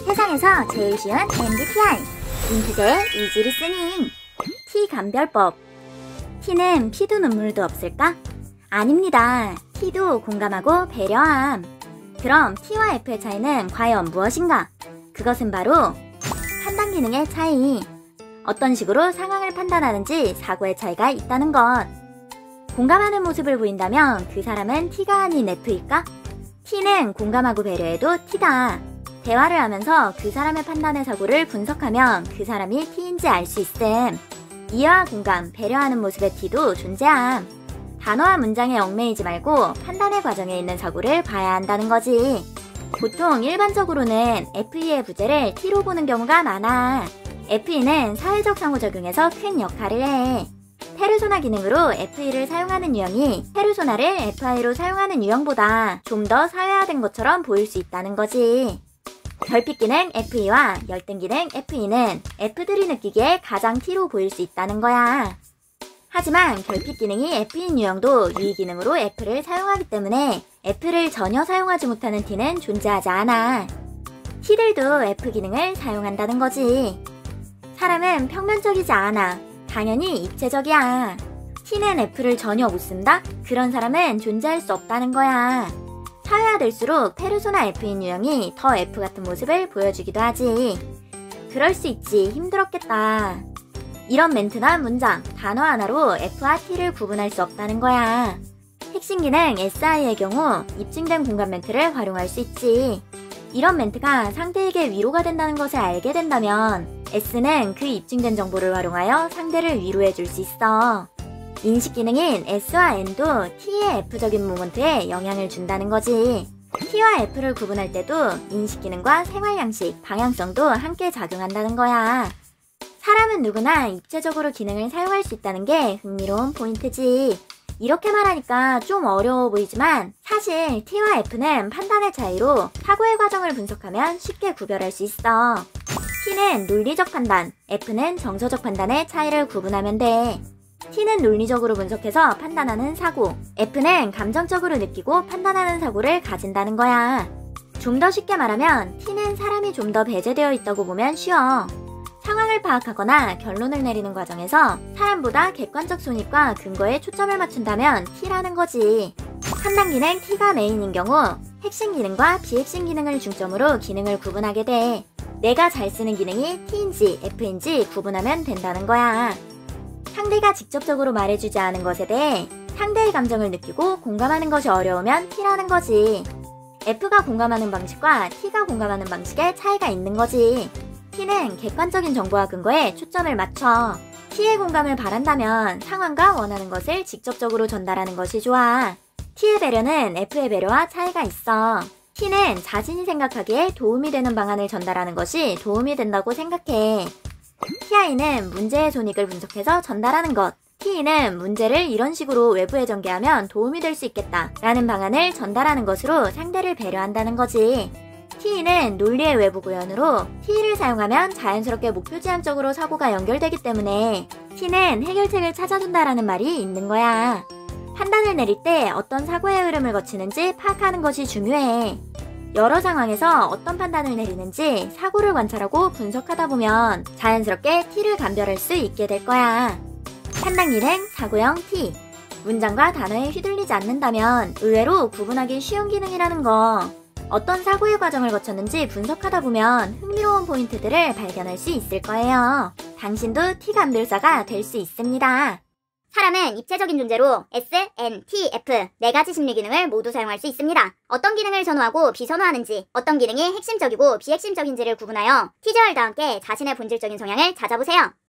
세상에서 제일 쉬운 MBTI 인트제 이지 리스닝. T 감별법. T는 피도 눈물도 없을까? 아닙니다. T도 공감하고 배려함. 그럼 T와 F의 차이는 과연 무엇인가? 그것은 바로 판단 기능의 차이. 어떤 식으로 상황을 판단하는지 사고의 차이가 있다는 것. 공감하는 모습을 보인다면 그 사람은 T가 아닌 F일까? T는 공감하고 배려해도 T다. 대화를 하면서 그 사람의 판단의 사고를 분석하면 그 사람이 T인지 알 수 있음. 이해와 공감, 배려하는 모습의 T도 존재함. 단어와 문장에 얽매이지 말고 판단의 과정에 있는 사고를 봐야 한다는 거지. 보통 일반적으로는 FE의 부재를 T로 보는 경우가 많아. FE는 사회적 상호작용에서 큰 역할을 해. 페르소나 기능으로 FE를 사용하는 유형이 페르소나를 FI로 사용하는 유형보다 좀 더 사회화된 것처럼 보일 수 있다는 거지. 결핍 기능 FE와 열등 기능 FE는 F들이 느끼기에 가장 T로 보일 수 있다는 거야. 하지만 결핍 기능이 F인 유형도 유의 기능으로 F를 사용하기 때문에 F를 전혀 사용하지 못하는 T는 존재하지 않아. T들도 F 기능을 사용한다는 거지. 사람은 평면적이지 않아. 당연히 입체적이야. T는 F를 전혀 못 쓴다? 그런 사람은 존재할 수 없다는 거야. 사회화될수록 페르소나 F인 유형이 더 F 같은 모습을 보여주기도 하지. 그럴 수 있지. 힘들었겠다. 이런 멘트나 문장, 단어 하나로 F와 T를 구분할 수 없다는 거야. 핵심 기능 SI의 경우 입증된 공감 멘트를 활용할 수 있지. 이런 멘트가 상대에게 위로가 된다는 것을 알게 된다면 S는 그 입증된 정보를 활용하여 상대를 위로해 줄 수 있어. 인식 기능인 S와 N도 T의 F적인 모먼트에 영향을 준다는 거지. T와 F를 구분할 때도 인식 기능과 생활 양식, 방향성도 함께 작용한다는 거야. 사람은 누구나 입체적으로 기능을 사용할 수 있다는 게 흥미로운 포인트지. 이렇게 말하니까 좀 어려워 보이지만 사실 T와 F는 판단의 차이로 사고의 과정을 분석하면 쉽게 구별할 수 있어. T는 논리적 판단, F는 정서적 판단의 차이를 구분하면 돼. T는 논리적으로 분석해서 판단하는 사고, F는 감정적으로 느끼고 판단하는 사고를 가진다는 거야. 좀 더 쉽게 말하면 T는 사람이 좀 더 배제되어 있다고 보면 쉬워. 상황을 파악하거나 결론을 내리는 과정에서 사람보다 객관적 손익과 근거에 초점을 맞춘다면 T라는 거지. 판단 기능 T가 메인인 경우 핵심 기능과 비핵심 기능을 중점으로 기능을 구분하게 돼. 내가 잘 쓰는 기능이 T인지 F인지 구분하면 된다는 거야. 상대가 직접적으로 말해주지 않은 것에 대해 상대의 감정을 느끼고 공감하는 것이 어려우면 T라는 거지. F가 공감하는 방식과 T가 공감하는 방식에 차이가 있는 거지. T는 객관적인 정보와 근거에 초점을 맞춰. T의 공감을 바란다면 상황과 원하는 것을 직접적으로 전달하는 것이 좋아. T의 배려는 F의 배려와 차이가 있어. T는 자신이 생각하기에 도움이 되는 방안을 전달하는 것이 도움이 된다고 생각해. TI는 문제의 손익을 분석해서 전달하는 것. T는 문제를 이런 식으로 외부에 전개하면 도움이 될 수 있겠다 라는 방안을 전달하는 것으로 상대를 배려한다는 거지. T는 논리의 외부 구현으로 T를 사용하면 자연스럽게 목표 지향적으로 사고가 연결되기 때문에 T는 해결책을 찾아준다라는 말이 있는 거야. 판단을 내릴 때 어떤 사고의 흐름을 거치는지 파악하는 것이 중요해. 여러 상황에서 어떤 판단을 내리는지 사고를 관찰하고 분석하다 보면 자연스럽게 T를 감별할 수 있게 될 거야. 판단 기능 사고형 T. 문장과 단어에 휘둘리지 않는다면 의외로 구분하기 쉬운 기능이라는 거. 어떤 사고의 과정을 거쳤는지 분석하다 보면 흥미로운 포인트들을 발견할 수 있을 거예요. 당신도 T 감별사가 될 수 있습니다. 사람은 입체적인 존재로 S, N, T, F 4가지 심리 기능을 모두 사용할 수 있습니다. 어떤 기능을 선호하고 비선호하는지, 어떤 기능이 핵심적이고 비핵심적인지를 구분하여 T저열과 함께 자신의 본질적인 성향을 찾아보세요.